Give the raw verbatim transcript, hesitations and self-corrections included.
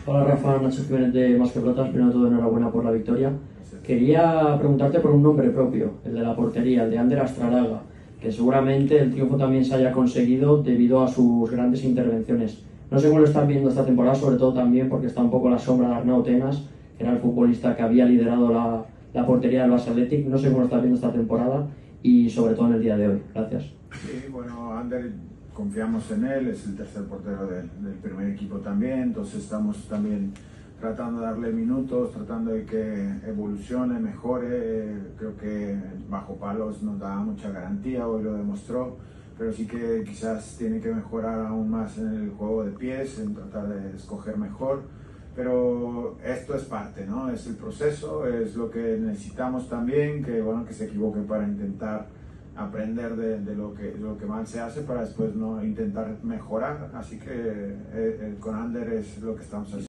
Hola Rafa, Nacho Jiménez de Más que Plotas. Primero de todo, enhorabuena por la victoria. Quería preguntarte por un nombre propio, el de la portería, el de Ander Astralaga, que seguramente el triunfo también se haya conseguido debido a sus grandes intervenciones. No sé cómo lo estás viendo esta temporada, sobre todo también porque está un poco a la sombra de Arnau Tenas, que era el futbolista que había liderado la, la portería del Barça Athletic. No sé cómo lo estás viendo esta temporada y sobre todo en el día de hoy. Gracias. Sí, bueno, Ander, confiamos en él, es el tercer portero del, del primer equipo también, entonces estamos también tratando de darle minutos, tratando de que evolucione, mejore. Creo que bajo palos nos da mucha garantía, hoy lo demostró, pero sí que quizás tiene que mejorar aún más en el juego de pies, en tratar de escoger mejor. Pero esto es parte, ¿no? Es el proceso, es lo que necesitamos también, que bueno, que se equivoque para intentar aprender de, de, lo que, de lo que mal se hace para después no intentar mejorar. Así que eh, eh, con Ander es lo que estamos haciendo.